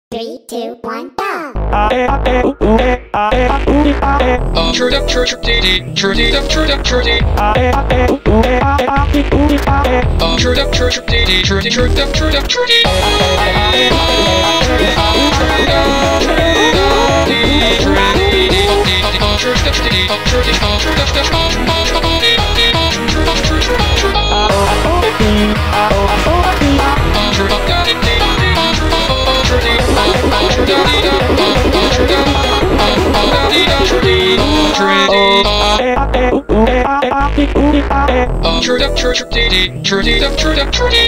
3, 2, 1, go! Chird up, chird up, dee chirdy up, chird up, chirdy. Chird up, chird up, dee chirdy, chird up, chirdy. Chird up, chird up, dee chirdy up, chird up, chirdy.